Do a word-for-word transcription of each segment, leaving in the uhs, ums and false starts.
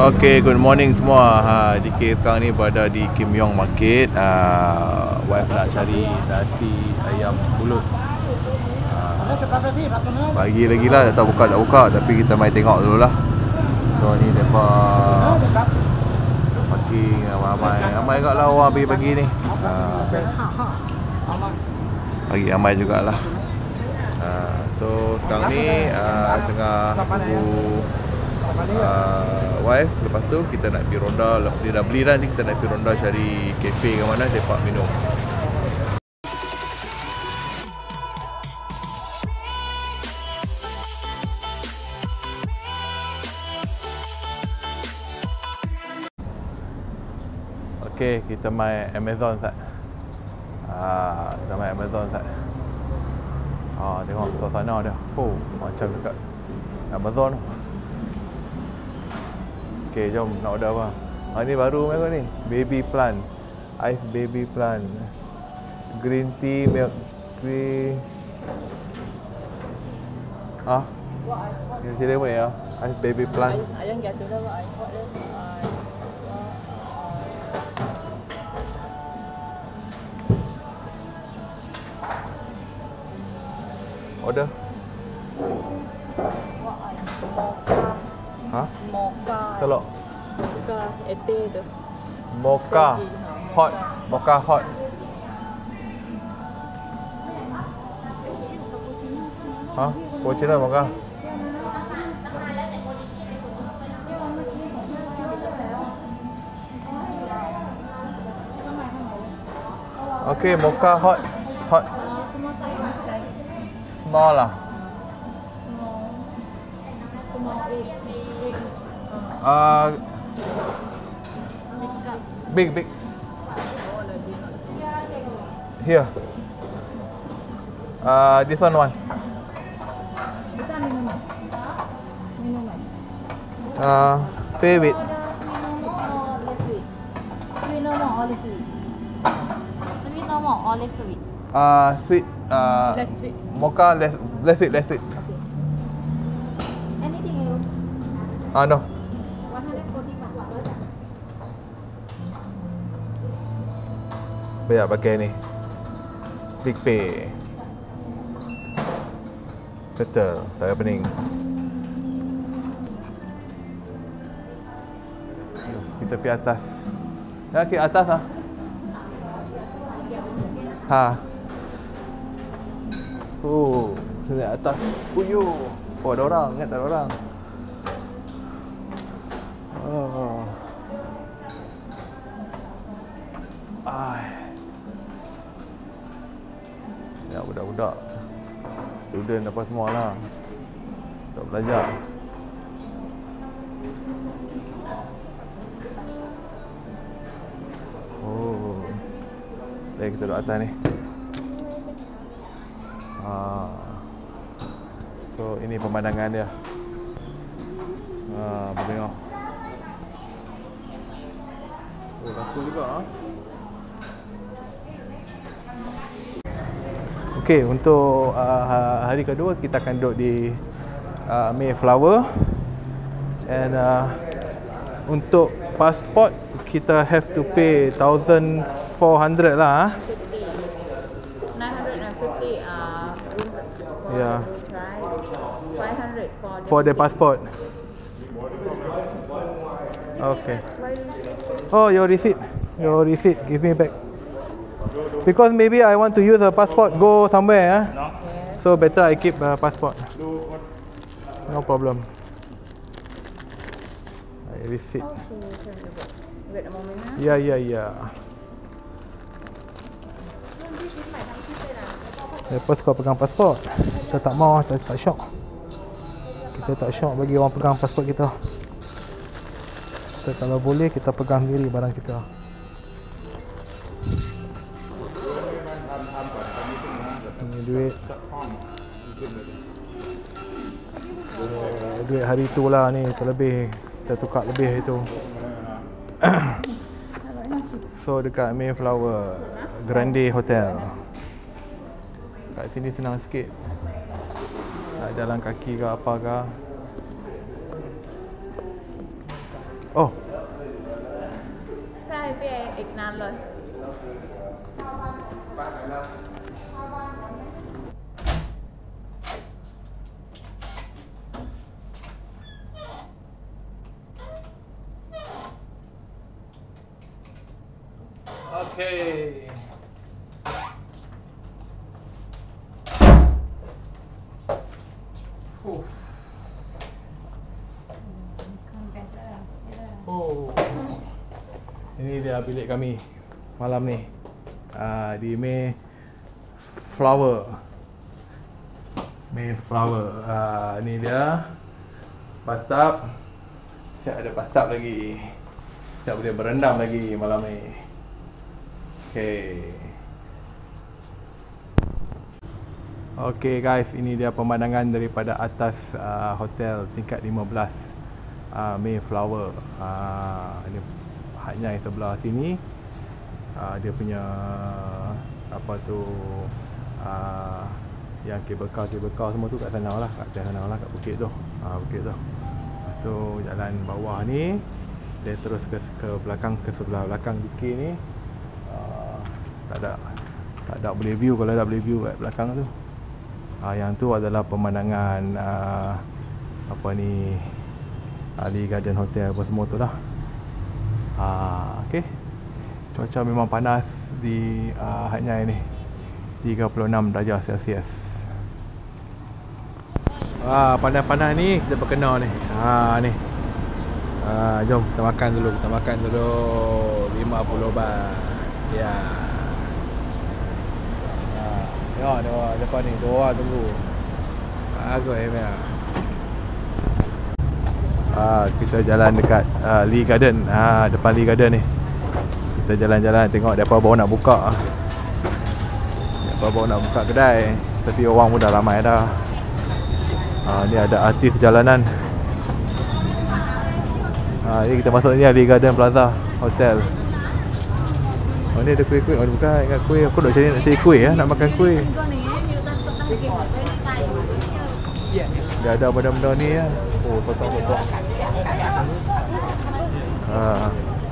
Okay, good morning semua. Ha, D K sekarang ni berada di Kim Yong Market. Uh, wife nak cari nasi ayam pulut. Uh, pagi lagi lah, tak tahu buka tak buka, tapi kita mai tengok dulu lah. So ni mereka parking ramai-ramai. Ramai kat lah orang pergi pagi ni. Uh, pagi ramai jugalah. Uh, so sekarang ni uh, tengah tunggu Uh, wife. Lepas tu kita nak pergi ronda. Lepas dia dah beli dah, ni kita nak pergi ronda cari kafe ke mana sepak minum. Okay, kita main Amazon sat. Ah, kita main Amazon sat. Ah, tengok suasana dia. Oh, macam dekat Amazon. Okay, jom nak order apa? Ah, ni baru mereka ni. Baby plant. Ice baby plant. Green tea, milk tea. Ah. Ini sini apa ya? Ice baby plant. Ayam jatuh dah buat. Order. Ha? Mocha. Telok. Mocha ete tu. Mocha. Hot. Mocha hot. Ha? Cappuccino mocha. Okay, mocha hot. Hot. Small lah. Uh, big, big. Here. Uh, this one one. Uh, pay with. Uh, sweet. Uh, Less sweet. Mocha less, less sweet, less sweet. Okay. Anything else? Ah, uh, no. Bayar pakai ni Big Pay. Betul, tak payah pening. Kita pergi atas. Ya, ke atas lah. Ha. Oh, sini atas. Uyu. Oh, ada orang, ingat tak ada orang. Oh. Ai. Ya, budak-budak student apa semua lah, tak belajar. Oh, jadi kita duduk atas ni. Ah. So ini pemandangan dia. Ah, tengok. Oh, laku juga ah. Okey, untuk uh, hari kedua kita akan duduk di uh, Mayflower. And uh, untuk pasport kita have to pay one thousand four hundred lah. nine hundred fifty uh, Yeah. five hundred for the, For the passport. Okay. Oh, your receipt. Your receipt. Give me back. Because maybe I want to use a passport go somewhere, eh? No. So better I keep a passport. No problem. I receipt. Wait a moment. Huh? Yeah, yeah, yeah. Lepas kau pegang pasport, kita tak mau, tak, tak syok. Kita tak syok bagi orang pegang pasport kita. Kita kalau boleh kita pegang sendiri barang kita. Ini duit. Uh, duit hari tu lah ni, terlebih. Kita tukar lebih itu. So dekat Mayflower Grande Hotel. Kat sini senang sikit. Nak jalan kaki ke apa ke. Oh. ใช่พี่เออีกนานเลย Okay. Huh. Oh. Ini dia bilik kami malam ni. Uh, di Mayflower. Mayflower. Uh, ni dia bathtub. Siap ada bathtub lagi. Siap boleh berendam lagi malam ni. Okay. Okay guys, ini dia pemandangan daripada atas uh, hotel tingkat lima belas uh, Mayflower. Uh, ini hadnya yang sebelah sini. Uh, dia punya apa tu uh, yang kabel car kabel car semua tu kat sana lah, kat sana lah, kat bukit tu. Uh, bukit tu. Lepas tu jalan bawah ni dia terus ke ke belakang, ke sebelah belakang dikir ni. Tak ada, tak ada boleh view. Kalau ada boleh view kat belakang tu. Ah, yang tu adalah pemandangan ah, apa ni, Ali Garden Hotel apa semua tu lah. Ah, okay. Cuaca memang panas di ah, Hat Nyai ni, tiga puluh enam darjah Celsius. Ah, panas-panas ni kita berkenal ni. Ah ni. Ah, jom kita makan dulu, kita makan dulu. lima puluh baht. Ya. Ya, dua depan ni, dua tunggu. Bagus eh memang. Ah, kita jalan dekat uh, Lee Garden. Ah, depan Lee Garden ni. Kita jalan-jalan tengok depa baru nak buka. Depa baru nak buka kedai, tapi orang pun dah ramai dah. Ah, ni ada artis jalanan. Ah, ni kita masuk ni Lee Garden Plaza Hotel. Oh, ni ada kuih-kuih. Oh, bukan ingat kuih. Aku nak cari nak cari kuih ya, nak makan kuih. Dia ada benda-benda ni ya. Oh, potong-potong. Ha.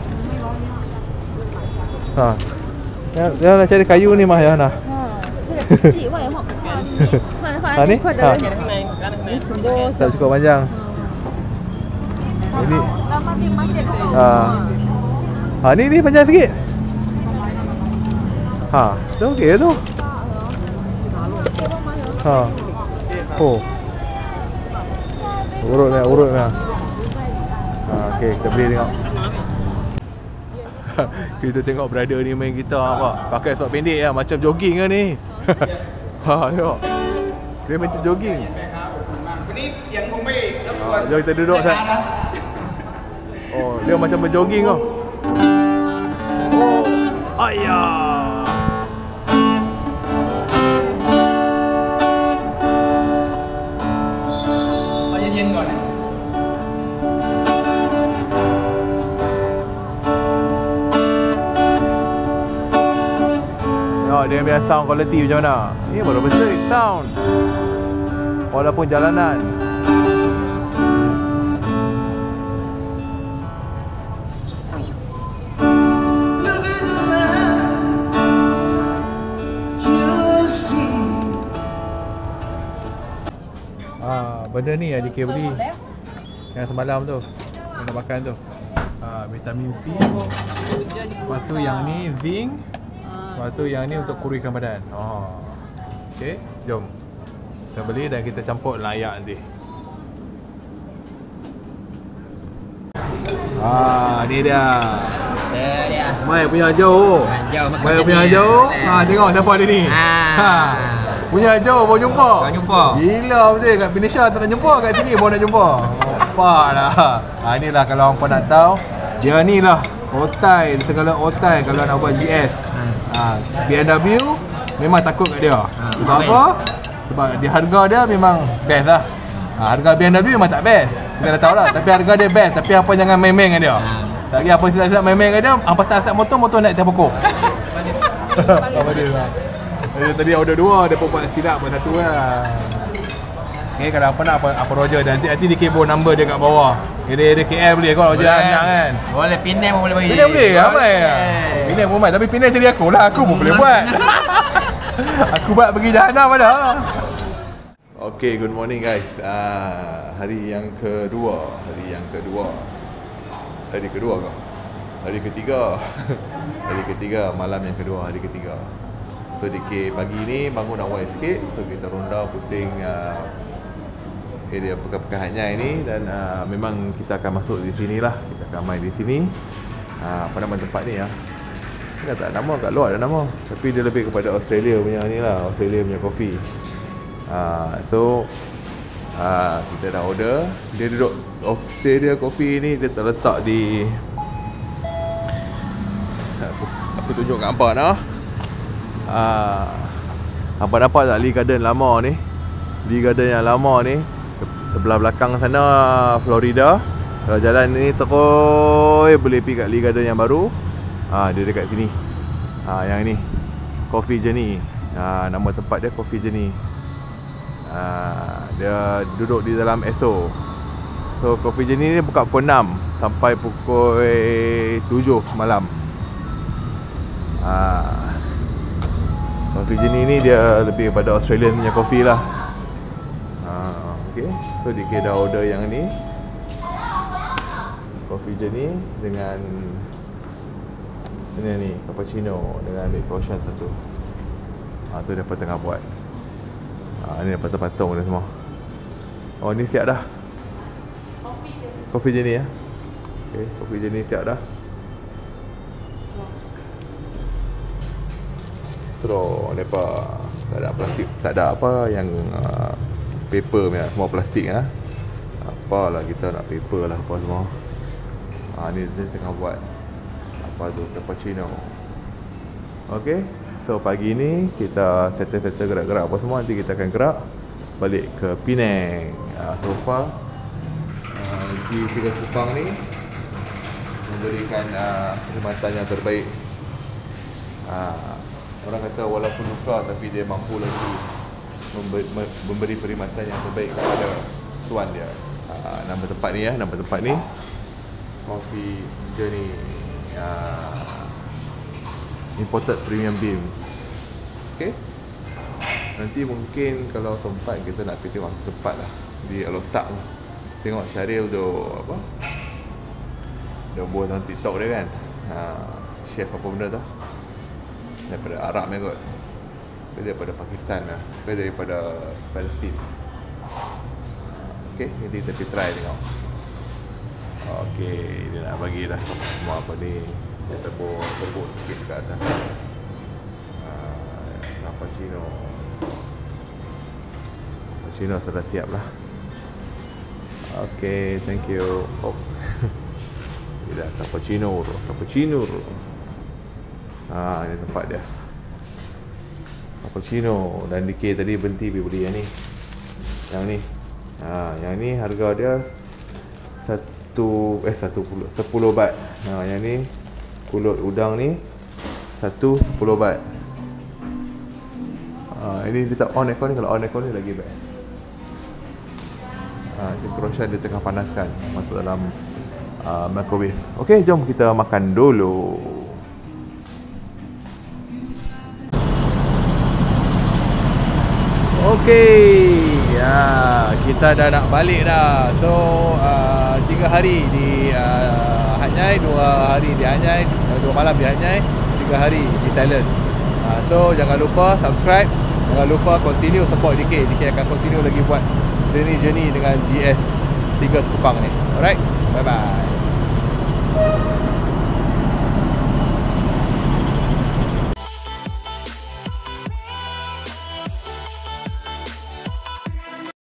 Ha. Ya, dia nak cari kayu ni mah ya nah. Ha ni? Ha. Tak cukup panjang. Ini. Ha. Ha ni ni panjang sikit. Ha, tu okey tu. Ha. Oh. Urut ni, urut ni. Ha, okey, kita beli tengok. Kita tengok brother ni main gitar apa? Pakai sok pendek ya, macam jogging ke ni. Ha, tengok. Dia macam jogging. Ni siang kombe. Ha, jom kita duduk sana. Oh, dia macam berjogging kau. Oh. Ayah. Dia punya sound quality macam mana? Ni baru betul sound. Walaupun jalanan. Ah, benda ni yang Dikir beli. Yang semalam tu. Yang nak makan tu. Ah, vitamin C. Lepas tu yang ni zinc. Lepas tu yang ni untuk kuruskan badan. Oh. Okey, jom. Kita beli dan kita campur layak nanti. Ah, ni dia. Dia dia. Mai punya jauh. Jauh makan. Mai punya jauh. Ha, tengok siapa dia ni. Ha. Ha. Punya jauh baru jumpa. Baru jumpa. Gila betul kat Indonesia tak nak jumpa, kat sini baru nak jumpa. Nampak dah. Ha, inilah kalau hangpa nak tahu, dia ni lah otai, segala otai kalau nak buat G S. Ha, B M W memang takut kat dia. Ha, sebab apa? Sebab dia harga dia memang best lah. Ha, harga B M W memang tak best. Kita dah tahu lah. Tapi harga dia best. Tapi apa jangan main-main dengan dia. Tak lagi apa silap-silap main-main dengan dia. Apa start motor, motor naik atas pokok. Apa dia lah. Eh, tadi order dua, dia pun buat silap buat satu lah. Okay, kalau apa nak apa, apa Roger nanti nanti di keyboard number dia kat bawah. Area-area K L boleh kau Roger Anang kan. Boleh, Penang pun boleh bagi. Penang boleh ramai. Penang pun ramai tapi Penang cari aku lah, aku pun boleh buat. Aku buat pergi jahanam ada. Okay, good morning guys. Uh, hari yang kedua, hari yang kedua. Hari kedua kau? Hari ketiga. Hari ketiga, malam yang kedua, hari ketiga. So D K pagi ni bangun awal sikit. So kita ronda pusing uh, area pekan-pekan ini. Dan uh, memang kita akan masuk di sini lah. Kita akan main di sini. uh, Apa nama tempat ni ya? Dia tak ada nama, kat luar ada nama. Tapi dia lebih kepada Australia punya ni lah, Australia punya coffee. uh, So uh, kita dah order. Dia duduk Australia coffee ni, dia terletak di, Aku, aku tunjuk kat hampa nah. Uh, hampa dapat tak Lee Garden lama ni? Lee Garden yang lama ni sebelah belakang sana Florida. Kalau jalan ni terus boleh pergi kat Lee Garden yang baru. Ah, dia dekat sini. Ah, yang ni Coffee Journey. Ah, nama tempat dia Coffee Journey. Ah, dia duduk di dalam E S O. So Coffee Journey ni buka pukul enam sampai pukul tujuh malam. Ah, Coffee Journey ni dia lebih pada Australian punya coffee lah. Ah, okay. So D K dah order yang ni, Coffee Journey dengan ini ni cappuccino dengan milk croissant satu. Ah, tu dapat tengah buat. Ah, ni dapat patung dah semua. Oh, ni siap dah. Coffee je. Coffee Journey ya. Okay, Coffee Journey siap dah. Straw lepas tak ada plastik, tak ada apa yang uh, paper punya, semua plastik ah. Apalah kita nak paper lah apa semua. Ah, ni dia tengah buat apa tu, cappuccino. Okey. So pagi ni kita settle-settle gerak-gerak apa semua, nanti kita akan gerak balik ke Penang. Uh, so far uh, di Tiga Kupang ni memberikan uh, perkhidmatan yang terbaik. Uh, Orang kata walaupun luka tapi dia mampu lagi memberi, memberi perkhidmatan yang terbaik kepada tuan dia. Uh, nama tempat ni ya, nama tempat ni Coffee Journey. Uh, imported premium bean. Okay. Nanti mungkin kalau sempat kita nak pergi tengok tempat lah di Alostak tu. Tengok Syaril tu apa? Dia buat dalam TikTok dia kan. Uh, chef apa benda tu? Daripada Arab ni kot. Ke daripada Pakistan lah. Ke daripada Palestin. Okay, nanti kita pergi try tengok. Okay, dia nak bagi dah semua apa ni. Dia tebur, tebur sikit dekat atas. uh, Cappuccino. Cappuccino sudah siap lah. Okay, thank you. Oh. Dia dah cappuccino. Cappuccino. Ah, ini tempat dia. Cappuccino. Dan D K tadi berhenti pergi beli yang ni. Yang ni. Ah, yang ni harga dia satu eh satu puluh sepuluh baht. Ah, yang ni pulut udang ni satu sepuluh baht. Ah, ini dia tak on aircon ni, kalau on aircon ni lagi best. Ah, ini croissant dia tengah panaskan masuk dalam uh, microwave. Okey, jom kita makan dulu. Okey, ya, kita dah nak balik dah. So uh, tiga hari di uh, Hanyai, dua hari di Hanyai, dua malam di Hanyai, tiga hari di Thailand. uh, So jangan lupa subscribe, jangan lupa continue support D K. D K akan continue lagi buat journey-journey dengan G S Tiga Kupang ni. Alright, bye bye.